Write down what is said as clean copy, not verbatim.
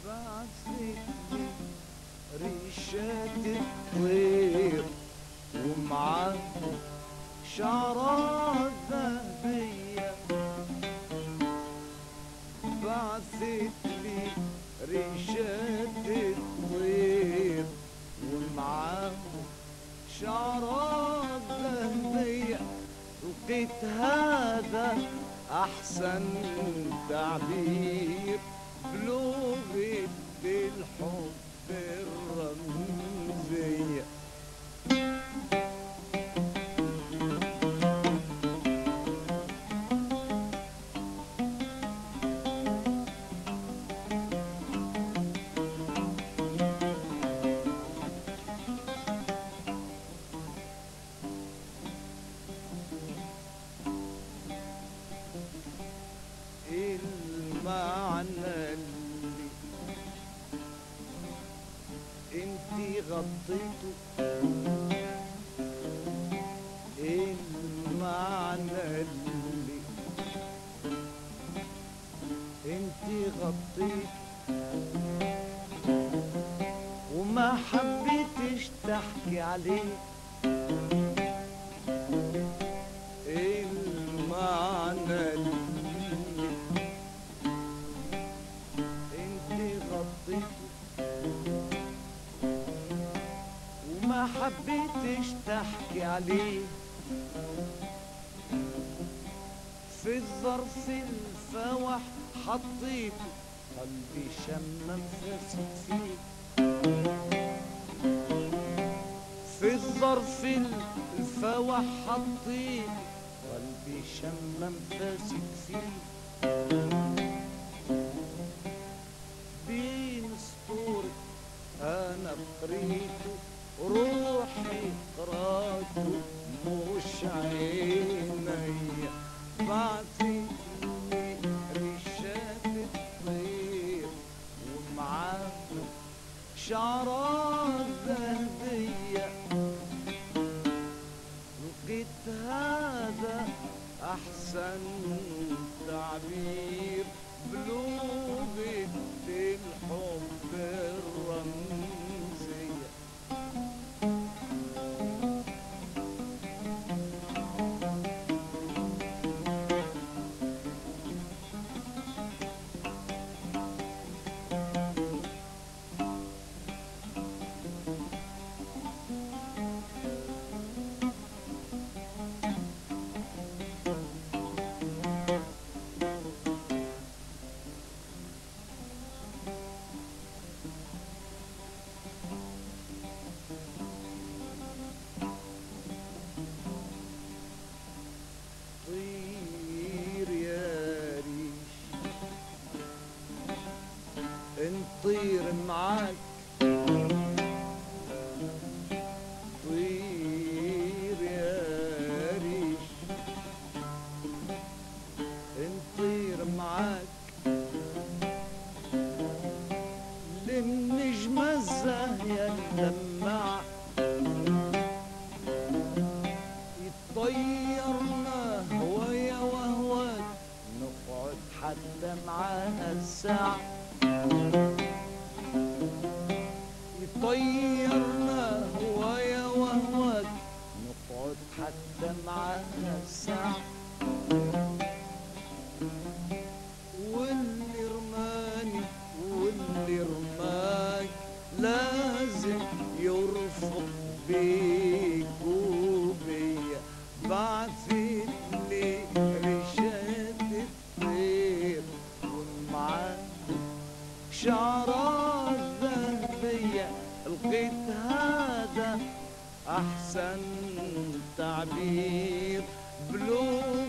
بعثت لي ريشات الطير ومعاه شعرات ذهبية. بعثت لي ريشات الطير ومعاه شعرات ذهبية. لقيت هذا أحسن تعبير بلغة الحب الرمزية. المعنى اللي انتي غطيته، المعنى اللي انتي غطيته وما حبيتش تحكي عليه. المعنى اللي انتي غطيته وما حبيتش تحكي عليه. في الظرف الفوح حطيته قلبي شمم فاسد فيه. في الظرف الفوح حطيته قلبي شمم فاسد فيه. بين سطور انا قريته روحي قراته مش عيني. بعثت لي ريشات الطير ومعاه شعرات ذهبية. لقيت هذا أحسن تعبير بلغة الحب الرمزية. طير يا ريش نطير معاك. طير يا ريش نطير معاك للنجمة الزاهية اللماع. يطيرنا هوايا وهواك نقعد حتى معاها الساعة. يطيرنا هوايا وهواك نقعد حتى معاها الساعة. واللي رماني واللي رماك لازم يرفق بيك وبيا. بعثت لي ريشات الطير ومعاه شعرات ذهبية. لقيت هذا أحسن تعبير بلغة